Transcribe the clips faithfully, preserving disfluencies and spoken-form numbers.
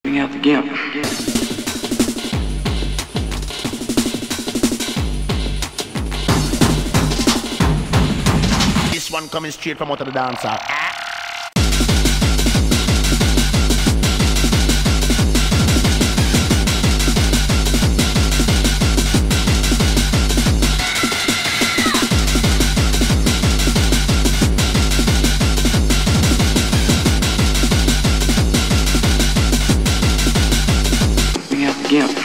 Bring out the gimp. This one coming straight from out of the dancer. Bring out the gimp.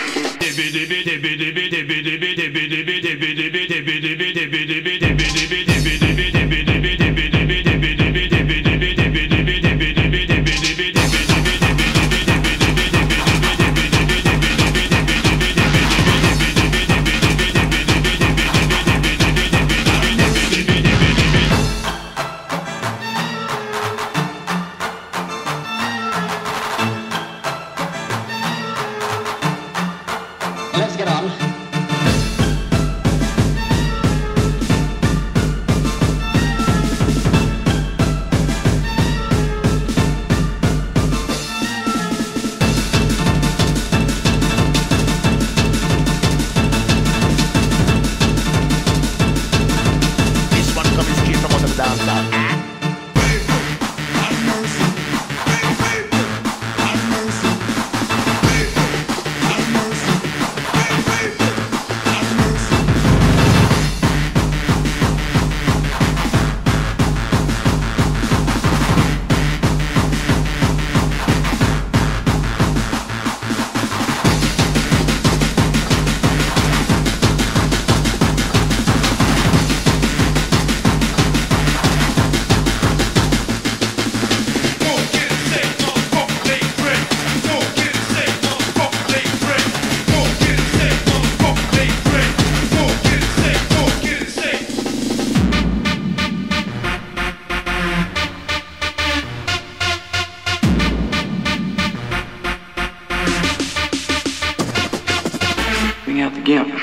Let's get on. This one coming straight from out of the dancer. Bring out the gimp.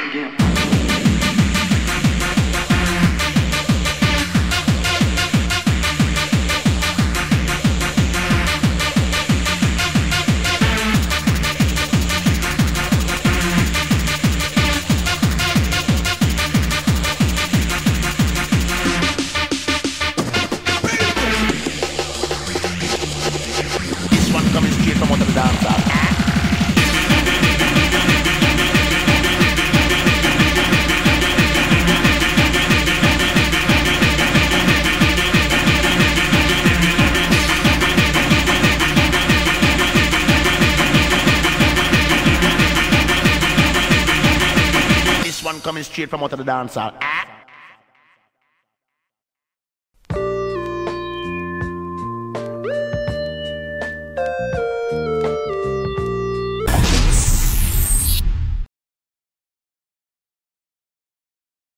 This one coming straight from out of the dancer. This one coming straight from out of the dancer.